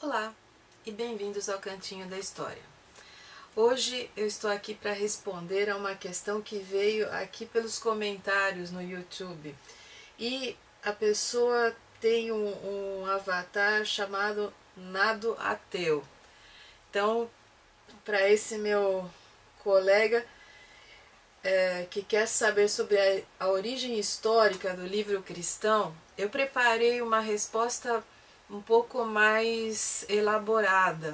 Olá e bem-vindos ao Cantinho da História. Hoje eu estou aqui para responder a uma questão que veio aqui pelos comentários no YouTube. E a pessoa tem um avatar chamado Nado Ateu. Então, para esse meu colega que quer saber sobre a origem histórica do livro cristão, eu preparei uma resposta um pouco mais elaborada.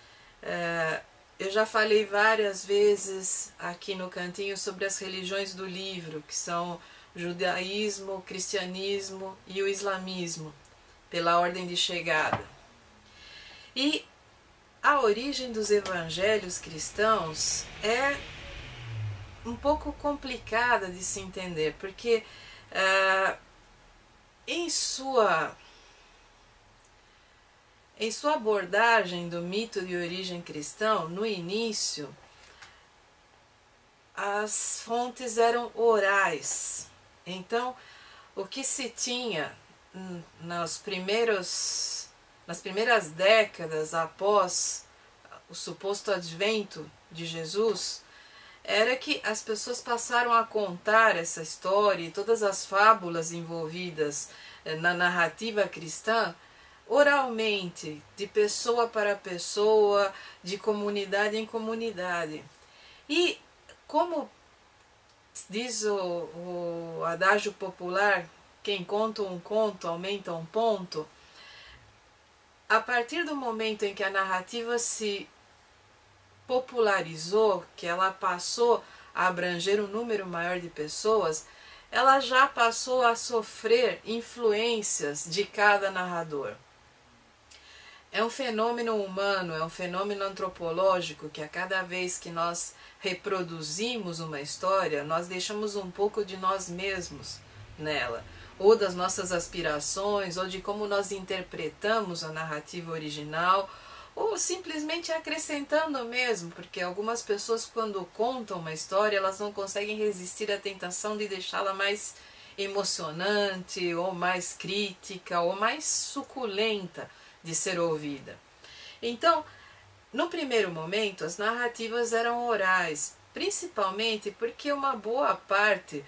Eu já falei várias vezes aqui no cantinho sobre as religiões do livro, que são o judaísmo, o cristianismo e o islamismo, pela ordem de chegada. E a origem dos evangelhos cristãos é um pouco complicada de se entender, porque em sua abordagem do mito de origem cristão, no início, as fontes eram orais. Então, o que se tinha nas primeiras décadas após o suposto advento de Jesus, era que as pessoas passaram a contar essa história e todas as fábulas envolvidas na narrativa cristã oralmente, de pessoa para pessoa, de comunidade em comunidade. E como diz o adágio popular, quem conta um conto aumenta um ponto, a partir do momento em que a narrativa se popularizou, que ela passou a abranger um número maior de pessoas, ela já passou a sofrer influências de cada narrador. É um fenômeno humano, é um fenômeno antropológico que a cada vez que nós reproduzimos uma história, nós deixamos um pouco de nós mesmos nela, ou das nossas aspirações, ou de como nós interpretamos a narrativa original, ou simplesmente acrescentando mesmo, porque algumas pessoas, quando contam uma história, elas não conseguem resistir à tentação de deixá-la mais emocionante, ou mais crítica, ou mais suculenta de ser ouvida. Então, no primeiro momento, as narrativas eram orais, principalmente porque uma boa parte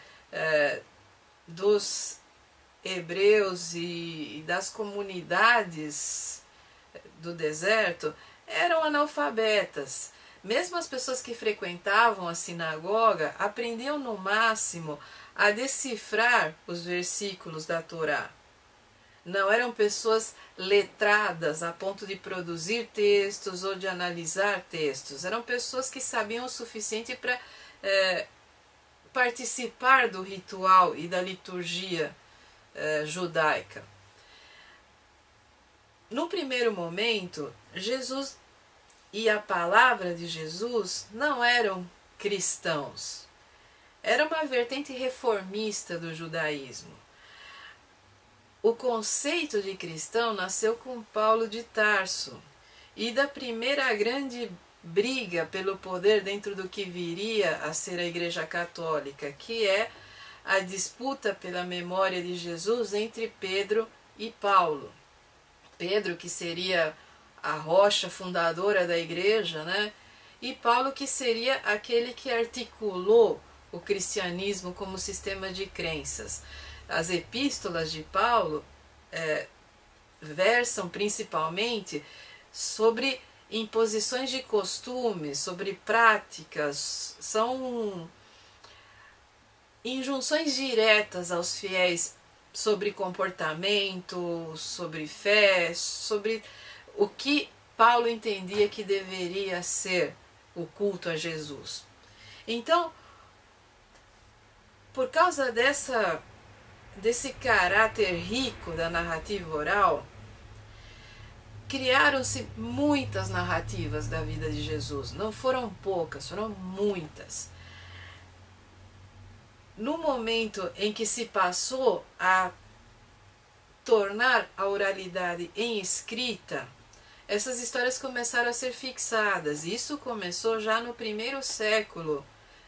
dos hebreus e das comunidades do deserto eram analfabetas. Mesmo as pessoas que frequentavam a sinagoga aprendiam no máximo a decifrar os versículos da Torá. Não eram pessoas letradas a ponto de produzir textos ou de analisar textos. Eram pessoas que sabiam o suficiente para participar do ritual e da liturgia judaica. No primeiro momento, Jesus e a palavra de Jesus não eram cristãos. Era uma vertente reformista do judaísmo. O conceito de cristão nasceu com Paulo de Tarso, e da primeira grande briga pelo poder dentro do que viria a ser a Igreja Católica, que é a disputa pela memória de Jesus entre Pedro e Paulo. Pedro, que seria a rocha fundadora da Igreja, né? E Paulo, que seria aquele que articulou o cristianismo como sistema de crenças. As epístolas de Paulo versam principalmente sobre imposições de costumes, sobre práticas, são injunções diretas aos fiéis sobre comportamento, sobre fé, sobre o que Paulo entendia que deveria ser o culto a Jesus. Então, por causa desse caráter rico da narrativa oral, criaram-se muitas narrativas da vida de Jesus. Não foram poucas, foram muitas. No momento em que se passou a tornar a oralidade em escrita, essas histórias começaram a ser fixadas. Isso começou já no primeiro século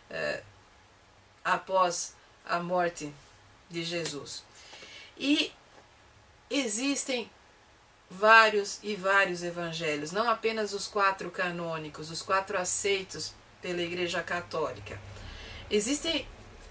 após a morte de Jesus. E existem vários e vários evangelhos, não apenas os 4 canônicos, os 4 aceitos pela Igreja Católica. Existe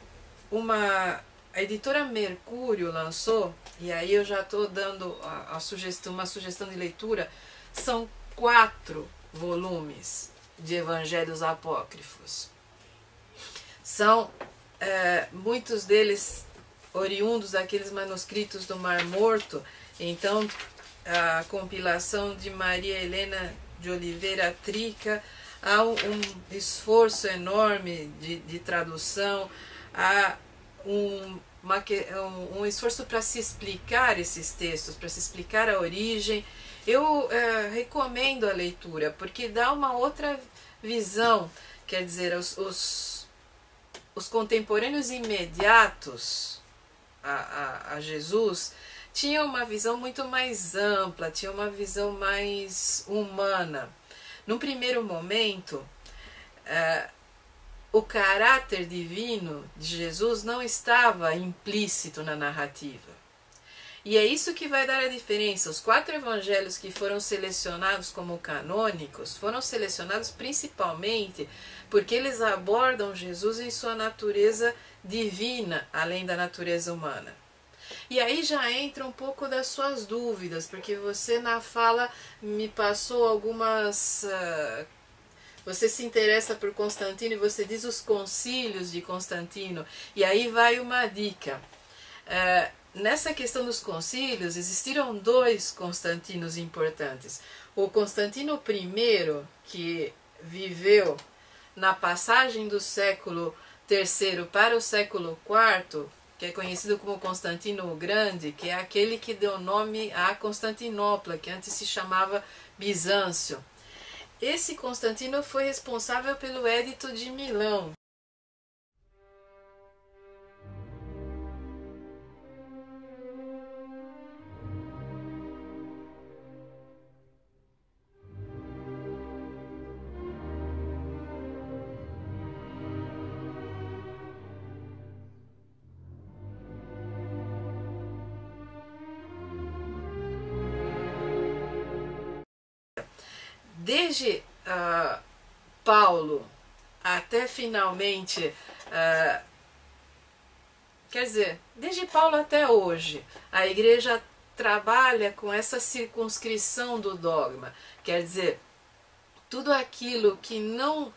a editora Mercúrio lançou, e aí eu já estou dando uma sugestão de leitura, são 4 volumes de evangelhos apócrifos. São muitos deles oriundos daqueles manuscritos do Mar Morto. Então a compilação de Maria Helena de Oliveira Trica, há um esforço enorme de tradução, há um esforço para se explicar esses textos, para se explicar a origem. Eu recomendo a leitura, porque dá uma outra visão, quer dizer, os contemporâneos imediatos a Jesus tinham uma visão muito mais ampla, tinham uma visão mais humana. Num primeiro momento, o caráter divino de Jesus não estava implícito na narrativa. E é isso que vai dar a diferença. Os 4 evangelhos que foram selecionados como canônicos foram selecionados principalmente porque eles abordam Jesus em sua natureza divina, além da natureza humana. E aí já entra um pouco das suas dúvidas, porque você na fala me passou algumas... Você se interessa por Constantino e você diz os concílios de Constantino. E aí vai uma dica. Nessa questão dos concílios, existiram 2 Constantinos importantes. O Constantino I, que viveu na passagem do século III para o século IV, que é conhecido como Constantino o Grande, que é aquele que deu nome a Constantinopla, que antes se chamava Bizâncio. Esse Constantino foi responsável pelo Edito de Milão. Desde Paulo até finalmente, quer dizer, desde Paulo até hoje, a Igreja trabalha com essa circunscrição do dogma. Quer dizer, tudo aquilo que não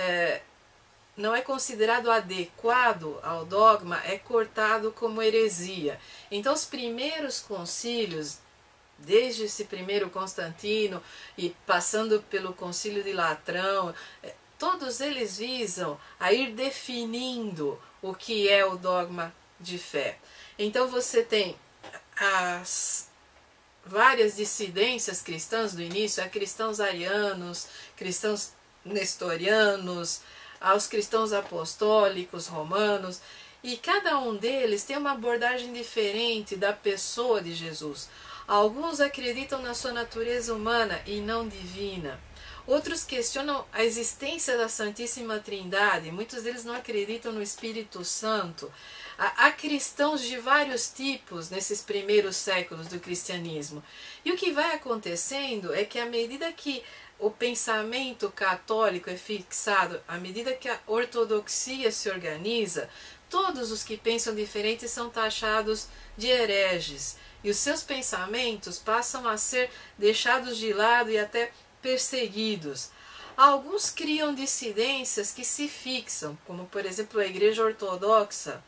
é considerado adequado ao dogma é cortado como heresia. Então os primeiros concílios, desde esse primeiro Constantino e passando pelo concílio de Latrão, todos eles visam a ir definindo o que é o dogma de fé. Então você tem as várias dissidências cristãs do início, a cristãos arianos, cristãos nestorianos, aos cristãos apostólicos romanos, e cada um deles tem uma abordagem diferente da pessoa de Jesus. Alguns acreditam na sua natureza humana e não divina. Outros questionam a existência da Santíssima Trindade. Muitos deles não acreditam no Espírito Santo. Há cristãos de vários tipos nesses primeiros séculos do cristianismo. E o que vai acontecendo é que à medida que o pensamento católico é fixado, à medida que a ortodoxia se organiza, todos os que pensam diferente são taxados de hereges. E os seus pensamentos passam a ser deixados de lado e até perseguidos. Alguns criam dissidências que se fixam, como por exemplo a Igreja Ortodoxa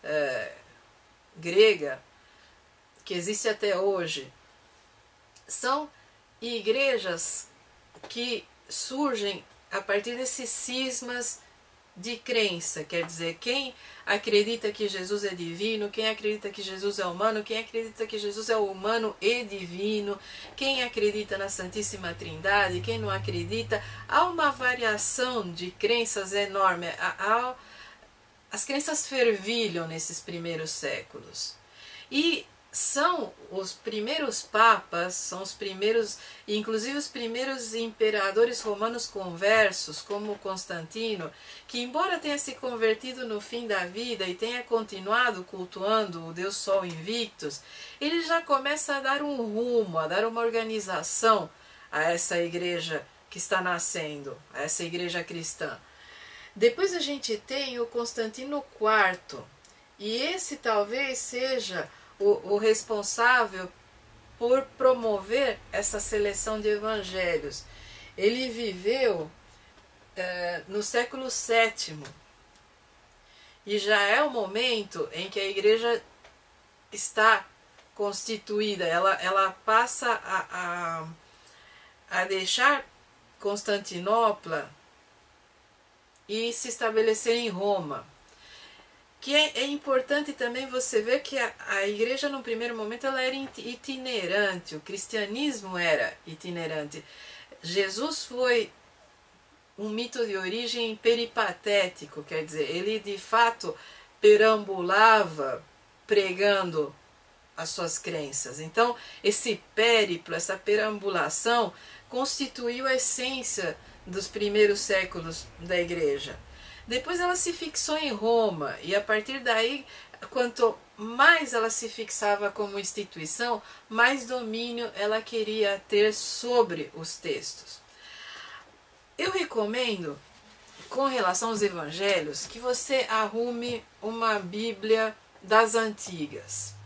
grega, que existe até hoje. São igrejas que surgem a partir desses cismas de crença, quer dizer, quem acredita que Jesus é divino, quem acredita que Jesus é humano, quem acredita que Jesus é humano e divino, quem acredita na Santíssima Trindade, quem não acredita. Há uma variação de crenças enorme. As crenças fervilham nesses primeiros séculos. E são os primeiros papas, são os primeiros, inclusive os primeiros imperadores romanos conversos, como Constantino, que embora tenha se convertido no fim da vida e tenha continuado cultuando o Deus Sol Invictus, ele já começa a dar um rumo, a dar uma organização a essa igreja que está nascendo, a essa igreja cristã. Depois a gente tem o Constantino IV, e esse talvez seja o responsável por promover essa seleção de evangelhos. Ele viveu no século VII e já é o momento em que a igreja está constituída, ela passa a deixar Constantinopla e se estabelecer em Roma. Que é importante também você ver que a igreja no primeiro momento ela era itinerante, o cristianismo era itinerante. Jesus foi um mito de origem peripatético, quer dizer, ele de fato perambulava pregando as suas crenças. Então, esse périplo, essa perambulação, constituiu a essência dos primeiros séculos da igreja. Depois ela se fixou em Roma, e a partir daí, quanto mais ela se fixava como instituição, mais domínio ela queria ter sobre os textos. Eu recomendo, com relação aos evangelhos, que você arrume uma Bíblia das antigas.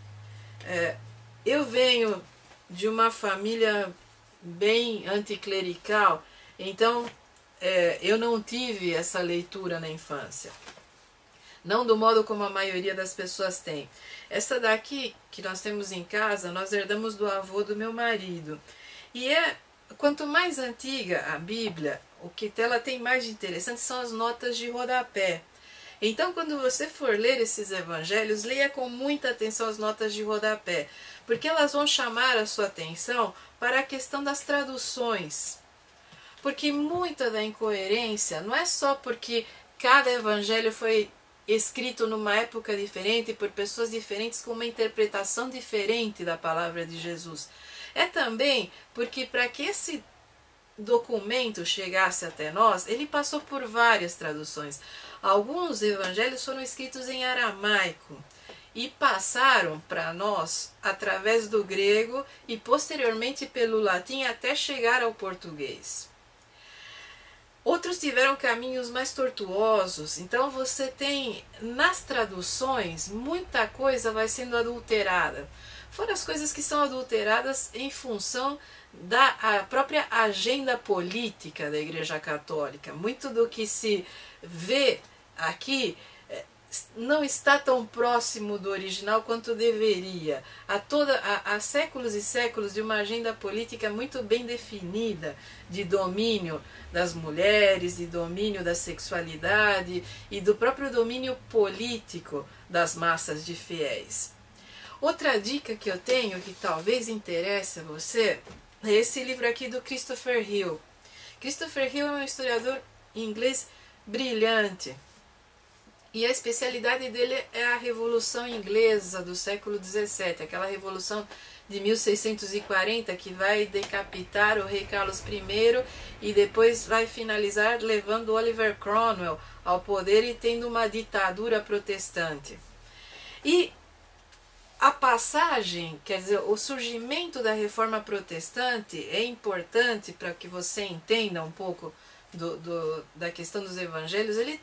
Eu venho de uma família bem anticlerical, então eu não tive essa leitura na infância. Não do modo como a maioria das pessoas tem. Essa daqui, que nós temos em casa, nós herdamos do avô do meu marido. E quanto mais antiga a Bíblia, o que ela tem mais de interessante são as notas de rodapé. Então, quando você for ler esses evangelhos, leia com muita atenção as notas de rodapé, porque elas vão chamar a sua atenção para a questão das traduções. Porque muita da incoerência não é só porque cada evangelho foi escrito numa época diferente, por pessoas diferentes, com uma interpretação diferente da palavra de Jesus. É também porque para que esse documento chegasse até nós, ele passou por várias traduções. Alguns evangelhos foram escritos em aramaico e passaram para nós através do grego e posteriormente pelo latim até chegar ao português. Outros tiveram caminhos mais tortuosos, então você tem nas traduções muita coisa vai sendo adulterada. Fora as coisas que são adulteradas em função da própria agenda política da Igreja Católica. Muito do que se vê aqui não está tão próximo do original quanto deveria. Há séculos e séculos de uma agenda política muito bem definida, de domínio das mulheres, de domínio da sexualidade e do próprio domínio político das massas de fiéis. Outra dica que eu tenho, que talvez interesse a você, é esse livro aqui do Christopher Hill. Christopher Hill é um historiador inglês brilhante. E a especialidade dele é a Revolução Inglesa do século XVII, aquela Revolução de 1640 que vai decapitar o rei Carlos I e depois vai finalizar levando Oliver Cromwell ao poder e tendo uma ditadura protestante. E a passagem, quer dizer, o surgimento da Reforma Protestante é importante para que você entenda um pouco da questão dos evangelhos. Ele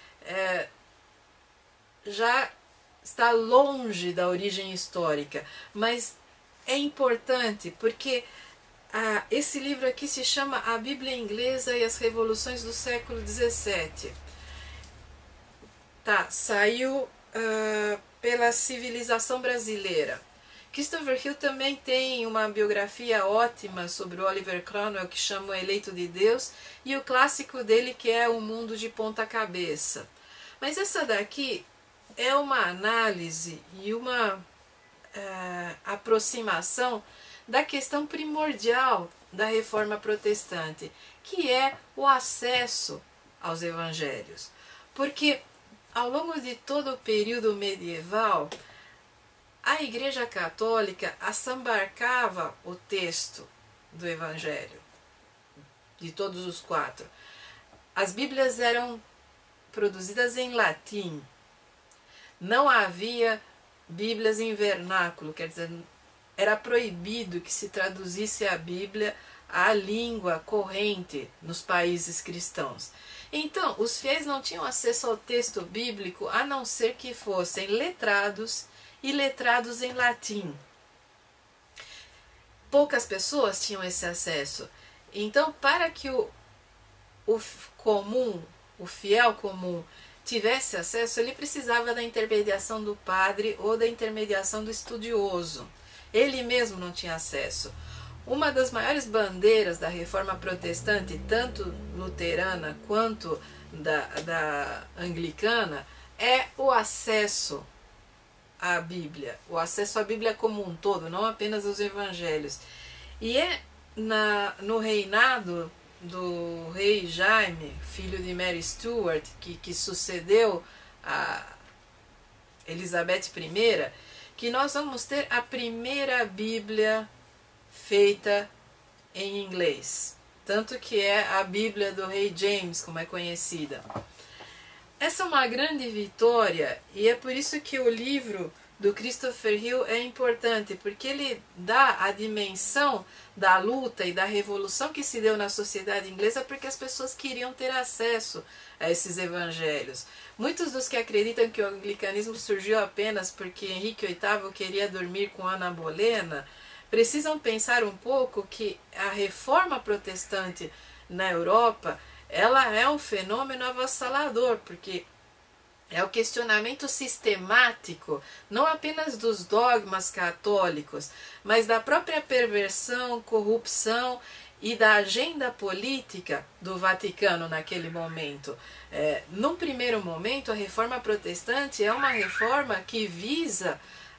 já está longe da origem histórica, mas é importante porque esse livro aqui se chama A Bíblia Inglesa e as Revoluções do século XVII. Saiu pela Civilização Brasileira. Christopher Hill também tem uma biografia ótima sobre o Oliver Cromwell que chama O Eleito de Deus, e o clássico dele que é O Mundo de Ponta Cabeça. Mas essa daqui é uma análise e uma aproximação da questão primordial da Reforma Protestante, que é o acesso aos evangelhos. Porque ao longo de todo o período medieval, a Igreja Católica assambarcava o texto do Evangelho, de todos os 4. As Bíblias eram produzidas em latim. Não havia Bíblias em vernáculo, quer dizer, era proibido que se traduzisse a Bíblia à língua corrente nos países cristãos. Então, os fiéis não tinham acesso ao texto bíblico a não ser que fossem letrados e letrados em latim. Poucas pessoas tinham esse acesso. Então, para que o fiel comum, tivesse acesso, ele precisava da intermediação do padre ou da intermediação do estudioso. Ele mesmo não tinha acesso. Uma das maiores bandeiras da reforma protestante, tanto luterana quanto da anglicana, é o acesso à Bíblia, o acesso à Bíblia como um todo, não apenas os evangelhos. E é no reinado do rei Jaime, filho de Mary Stuart, que sucedeu a Elizabeth I, que nós vamos ter a primeira Bíblia feita em inglês. Tanto que é a Bíblia do rei James, como é conhecida. Essa é uma grande vitória e é por isso que o livro do Christopher Hill é importante, porque ele dá a dimensão da luta e da revolução que se deu na sociedade inglesa, porque as pessoas queriam ter acesso a esses evangelhos. Muitos dos que acreditam que o anglicanismo surgiu apenas porque Henrique VIII queria dormir com Ana Bolena, precisam pensar um pouco que a reforma protestante na Europa, ela é um fenômeno avassalador, porque é o questionamento sistemático, não apenas dos dogmas católicos, mas da própria perversão, corrupção e da agenda política do Vaticano naquele momento. Num primeiro momento, a reforma protestante é uma reforma que visa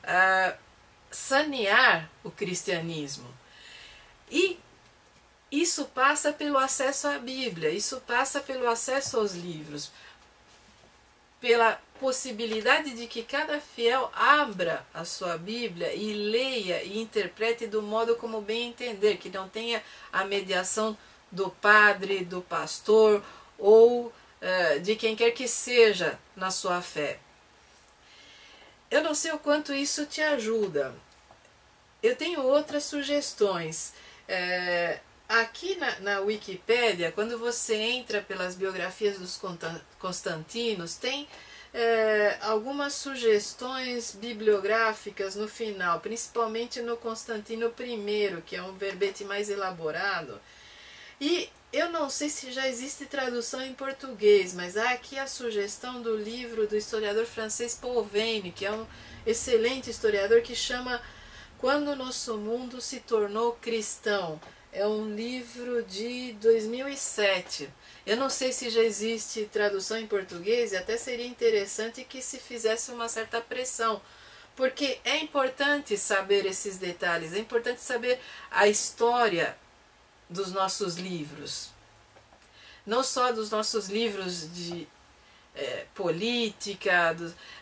sanear o cristianismo. E isso passa pelo acesso à Bíblia, isso passa pelo acesso aos livros, pela possibilidade de que cada fiel abra a sua Bíblia e leia e interprete do modo como bem entender, que não tenha a mediação do padre, do pastor ou de quem quer que seja na sua fé. Eu não sei o quanto isso te ajuda. Eu tenho outras sugestões. Aqui na Wikipédia, quando você entra pelas biografias dos Constantinos, tem algumas sugestões bibliográficas no final, principalmente no Constantino I, que é um verbete mais elaborado. E eu não sei se já existe tradução em português, mas há aqui a sugestão do livro do historiador francês Paul Veyne, que é um excelente historiador, que chama Quando o Nosso Mundo se Tornou Cristão. É um livro de 2007. Eu não sei se já existe tradução em português, e até seria interessante que se fizesse uma certa pressão, porque é importante saber esses detalhes, é importante saber a história dos nossos livros. Não só dos nossos livros de política,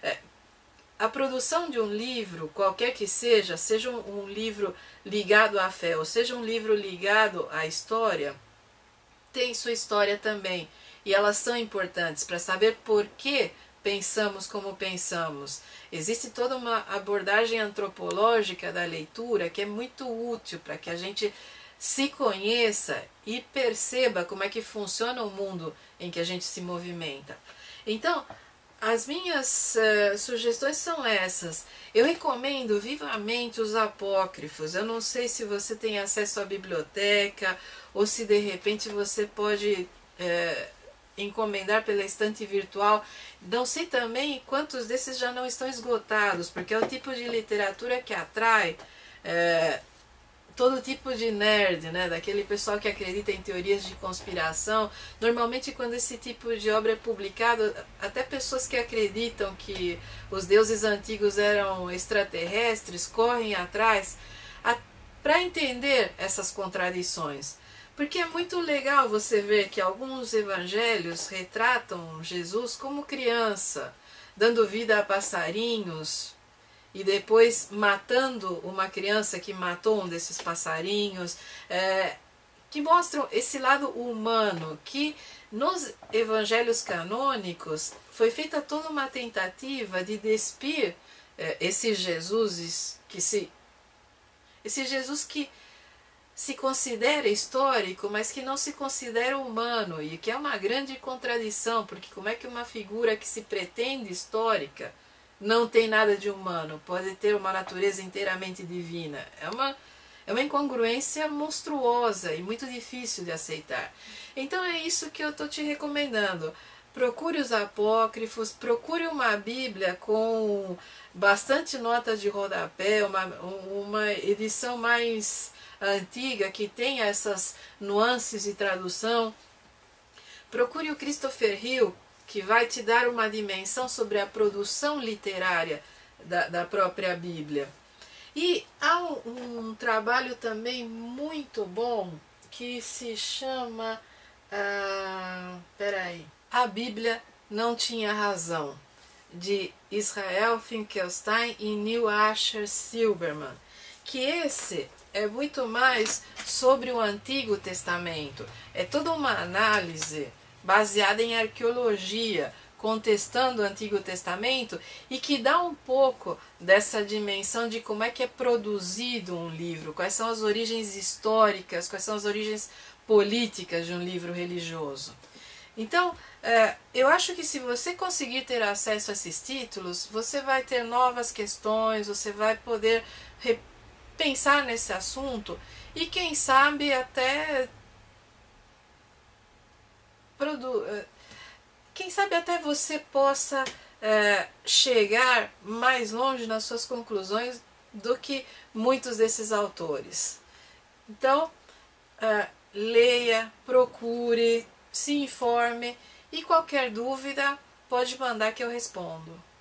a produção de um livro, qualquer que seja um livro ligado à fé, ou seja um livro ligado à história, tem sua história também. E elas são importantes para saber por que pensamos como pensamos. Existe toda uma abordagem antropológica da leitura que é muito útil para que a gente se conheça e perceba como é que funciona o mundo em que a gente se movimenta. Então, as minhas sugestões são essas. Eu recomendo vivamente os apócrifos. Eu não sei se você tem acesso à biblioteca ou se de repente você pode encomendar pela estante virtual. Não sei também quantos desses já não estão esgotados, porque é o tipo de literatura que atrai todo tipo de nerd, né? Daquele pessoal que acredita em teorias de conspiração. Normalmente quando esse tipo de obra é publicado, até pessoas que acreditam que os deuses antigos eram extraterrestres correm atrás para entender essas contradições. Porque é muito legal você ver que alguns evangelhos retratam Jesus como criança, dando vida a passarinhos e depois matando uma criança que matou um desses passarinhos, que mostram esse lado humano, que nos evangelhos canônicos foi feita toda uma tentativa de despir esse Jesus que se considera histórico, mas que não se considera humano, e que é uma grande contradição, porque como é que uma figura que se pretende histórica não tem nada de humano, pode ter uma natureza inteiramente divina? É uma incongruência monstruosa e muito difícil de aceitar. Então é isso que eu estou te recomendando. Procure os apócrifos, procure uma Bíblia com bastante nota de rodapé, uma edição mais antiga que tenha essas nuances de tradução. Procure o Christopher Hill, que vai te dar uma dimensão sobre a produção literária da própria Bíblia. E há um trabalho também muito bom que se chama A Bíblia Não Tinha Razão, de Israel Finkelstein e Neil Asher Silberman, que esse é muito mais sobre o Antigo Testamento. É toda uma análise baseada em arqueologia, contestando o Antigo Testamento, e que dá um pouco dessa dimensão de como é que é produzido um livro, quais são as origens históricas, quais são as origens políticas de um livro religioso. Então, eu acho que se você conseguir ter acesso a esses títulos, você vai ter novas questões, você vai poder pensar nesse assunto e quem sabe até você possa chegar mais longe nas suas conclusões do que muitos desses autores. Então, leia, procure, se informe, e qualquer dúvida pode mandar que eu respondo.